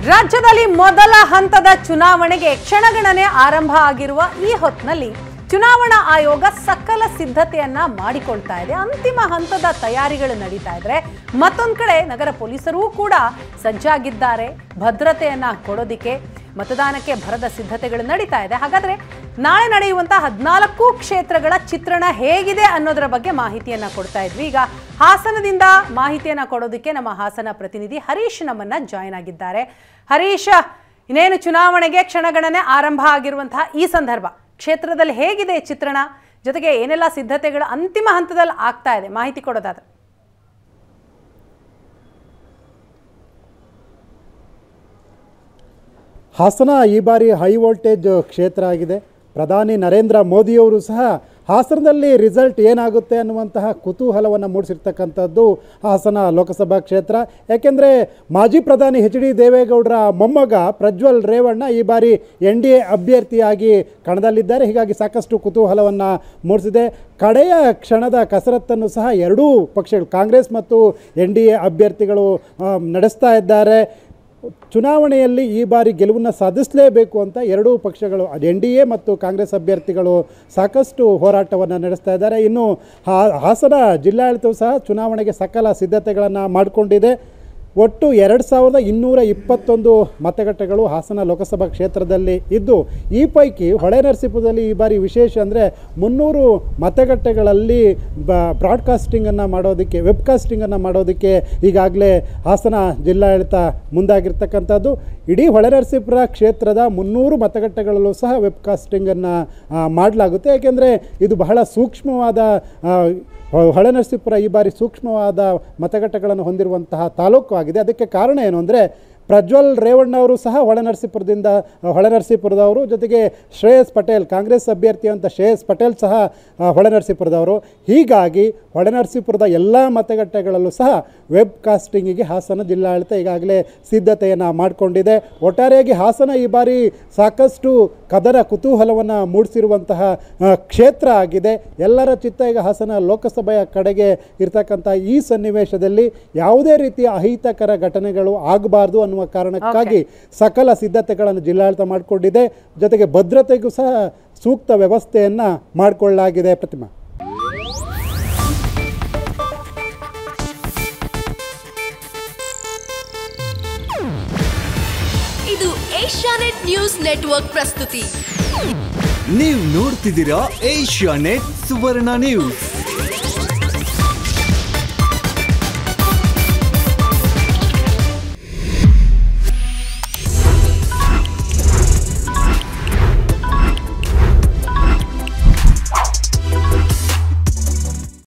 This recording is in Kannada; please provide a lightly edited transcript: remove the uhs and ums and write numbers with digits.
ರಾಜ್ಯದಲ್ಲಿ ಮೊದಲ ಹಂತದ ಚುನಾವಣೆಗೆ ಕ್ಷಣಗಣನೆ ಆರಂಭ ಆಗಿರುವ ಈ ಹೊತ್ತಿನಲ್ಲಿ ಚುನಾವಣಾ ಆಯೋಗ ಸಕಲ ಸಿದ್ಧತೆಯನ್ನ ಮಾಡಿಕೊಳ್ತಾ ಇದೆ. ಅಂತಿಮ ಹಂತದ ತಯಾರಿಗಳು ನಡೀತಾ ಇದ್ರೆ ಮತ್ತೊಂದು ಕಡೆ ನಗರ ಪೊಲೀಸರು ಕೂಡ ಸಜ್ಜಾಗಿದ್ದಾರೆ. ಭದ್ರತೆಯನ್ನ ಕೊಡೋದಿಕ್ಕೆ ಮತದಾನಕ್ಕೆ ಭರದ ಸಿದ್ಧತೆಗಳು ನಡೀತಾ ಇದೆ. ಹಾಗಾದ್ರೆ ನಾಳೆ ನಡೆಯುವಂತಹ 14 ಕ್ಷೇತ್ರಗಳ ಚಿತ್ರಣ ಹೇಗಿದೆ ಅನ್ನೋದರ ಬಗ್ಗೆ ಮಾಹಿತಿಯನ್ನ ಕೊಡ್ತಾ ಇದ್ವಿ. ಈಗ ಹಾಸನದಿಂದ ಮಾಹಿತಿಯನ್ನ ಕೊಡೋದಕ್ಕೆ ನಮ್ಮ ಹಾಸನ ಪ್ರತಿನಿಧಿ ಹರೀಶ್ ನಮ್ಮನ್ನ ಜಾಯಿನ್ ಆಗಿದ್ದಾರೆ. ಹರೀಶ್, ಇನ್ನೇನು ಚುನಾವಣೆಗೆ ಕ್ಷಣಗಣನೆ ಆರಂಭ ಆಗಿರುವಂತಹ ಈ ಸಂದರ್ಭ ಕ್ಷೇತ್ರದಲ್ಲಿ ಹೇಗಿದೆ ಚಿತ್ರಣ, ಜೊತೆಗೆ ಏನೆಲ್ಲ ಸಿದ್ಧತೆಗಳು ಅಂತಿಮ ಹಂತದಲ್ಲಿ ಆಗ್ತಾ ಇದೆ, ಮಾಹಿತಿ ಕೊಡೋದಾದ್ರೆ. ಹಾಸನ ಈ ಬಾರಿ ಹೈ ವೋಲ್ಟೇಜ್ ಕ್ಷೇತ್ರ ಆಗಿದೆ. ಪ್ರಧಾನಿ ನರೇಂದ್ರ ಮೋದಿಯವರು ಸಹ ಹಾಸನದಲ್ಲಿ ರಿಸಲ್ಟ್ ಏನಾಗುತ್ತೆ ಅನ್ನುವಂತಹ ಕುತೂಹಲವನ್ನು ಮೂಡಿಸಿರ್ತಕ್ಕಂಥದ್ದು ಹಾಸನ ಲೋಕಸಭಾ ಕ್ಷೇತ್ರ. ಯಾಕೆಂದರೆ ಮಾಜಿ ಪ್ರಧಾನಿ HD ದೇವೇಗೌಡರ ಮೊಮ್ಮಗ ಪ್ರಜ್ವಲ್ ರೇವಣ್ಣ ಈ ಬಾರಿ NDA ಅಭ್ಯರ್ಥಿಯಾಗಿ ಕಣದಲ್ಲಿದ್ದಾರೆ. ಹೀಗಾಗಿ ಸಾಕಷ್ಟು ಕುತೂಹಲವನ್ನು ಮೂಡಿಸಿದೆ. ಕಡೆಯ ಕ್ಷಣದ ಕಸರತ್ತನ್ನು ಸಹ ಎರಡೂ ಪಕ್ಷಗಳು ಕಾಂಗ್ರೆಸ್ ಮತ್ತು NDA ಅಭ್ಯರ್ಥಿಗಳು ನಡೆಸ್ತಾ ಇದ್ದಾರೆ. ಚುನಾವಣೆಯಲ್ಲಿ ಈ ಬಾರಿ ಗೆಲುವನ್ನು ಸಾಧಿಸಲೇಬೇಕು ಅಂತ ಎರಡೂ ಪಕ್ಷಗಳು NDA ಮತ್ತು ಕಾಂಗ್ರೆಸ್ ಅಭ್ಯರ್ಥಿಗಳು ಸಾಕಷ್ಟು ಹೋರಾಟವನ್ನು ನಡೆಸ್ತಾ ಇದ್ದಾರೆ. ಇನ್ನು ಹಾಸನ ಜಿಲ್ಲಾಡಳಿತವು ಸಹ ಚುನಾವಣೆಗೆ ಸಕಲ ಸಿದ್ಧತೆಗಳನ್ನು ಮಾಡಿಕೊಂಡಿದೆ. ಒಟ್ಟು 2221 ಮತಗಟ್ಟೆಗಳು ಹಾಸನ ಲೋಕಸಭಾ ಕ್ಷೇತ್ರದಲ್ಲಿ ಇದ್ದು, ಈ ಪೈಕಿ ಹೊಳೆನರಸೀಪುರದಲ್ಲಿ ಈ ಬಾರಿ ವಿಶೇಷ ಅಂದರೆ 300 ಮತಗಟ್ಟೆಗಳಲ್ಲಿ ಬ್ರಾಡ್ಕಾಸ್ಟಿಂಗನ್ನು ಮಾಡೋದಕ್ಕೆ, ವೆಬ್ಕಾಸ್ಟಿಂಗನ್ನು ಮಾಡೋದಕ್ಕೆ ಈಗಾಗಲೇ ಹಾಸನ ಜಿಲ್ಲಾಡಳಿತ ಮುಂದಾಗಿರ್ತಕ್ಕಂಥದ್ದು. ಇಡೀ ಹೊಳೆನರಸೀಪುರ ಕ್ಷೇತ್ರದ 300 ಮತಗಟ್ಟೆಗಳಲ್ಲೂ ಸಹ ವೆಬ್ಕಾಸ್ಟಿಂಗನ್ನು ಮಾಡಲಾಗುತ್ತೆ. ಏಕೆಂದರೆ ಇದು ಬಹಳ ಸೂಕ್ಷ್ಮವಾದ ಹೊಳೆನರಸೀಪುರ ಈ ಬಾರಿ ಸೂಕ್ಷ್ಮವಾದ ಮತಗಟ್ಟೆಗಳನ್ನು ಹೊಂದಿರುವಂತಹ ತಾಲೂಕು ಆಗಿದೆ. ಅದಕ್ಕೆ ಕಾರಣ ಏನು ಅಂದರೆ ಪ್ರಜ್ವಲ್ ರೇವಣ್ಣ ಅವರು ಸಹ ಹೊಳೆನರಸೀಪುರದವರು, ಜೊತೆಗೆ ಶ್ರೇಯಸ್ ಪಟೇಲ್ ಕಾಂಗ್ರೆಸ್ ಅಭ್ಯರ್ಥಿ ಅಂತ ಶ್ರೇಯಸ್ ಪಟೇಲ್ ಸಹ ಹೊಳೆನರಸೀಪುರದವರು. ಹೀಗಾಗಿ ಹೊಳೆನರಸೀಪುರದ ಎಲ್ಲ ಮತಗಟ್ಟೆಗಳಲ್ಲೂ ಸಹ ವೆಬ್ ಕಾಸ್ಟಿಂಗಿಗೆ ಹಾಸನ ಜಿಲ್ಲಾಡಳಿತ ಈಗಾಗಲೇ ಸಿದ್ಧತೆಯನ್ನು ಮಾಡಿಕೊಂಡಿದೆ. ಒಟ್ಟಾರೆಯಾಗಿ ಹಾಸನ ಈ ಬಾರಿ ಸಾಕಷ್ಟು ಕದರ ಕುತೂಹಲವನ್ನು ಮೂಡಿಸಿರುವಂತಹ ಕ್ಷೇತ್ರ ಆಗಿದೆ. ಎಲ್ಲರ ಚಿತ್ತ ಈಗ ಹಾಸನ ಲೋಕಸಭೆಯ ಕಡೆಗೆ ಇರತಕ್ಕಂಥ ಈ ಸನ್ನಿವೇಶದಲ್ಲಿ ಯಾವುದೇ ರೀತಿಯ ಅಹಿತಕರ ಘಟನೆಗಳು ಆಗಬಾರ್ದು ಅನ್ನುವ ಕಾರಣಕ್ಕಾಗಿ ಸಕಲ ಸಿದ್ಧತೆಗಳನ್ನು ಜಿಲ್ಲಾಡಳಿತ ಮಾಡಿಕೊಂಡಿದೆ. ಜೊತೆಗೆ ಭದ್ರತೆಗೂ ಸಹ ಸೂಕ್ತ ವ್ಯವಸ್ಥೆಯನ್ನು ಮಾಡಿಕೊಳ್ಳಲಾಗಿದೆ. ಪ್ರತಿಮಾ, ಇದು ಏಷ್ಯಾನೆಟ್ ನ್ಯೂಸ್ ನೆಟ್ವರ್ಕ್ ಪ್ರಸ್ತುತಿ. ನೀವು ನೋಡ್ತಿದ್ದೀರಾ ಏಷ್ಯಾನೆಟ್ ಸುವರ್ಣ ನ್ಯೂಸ್.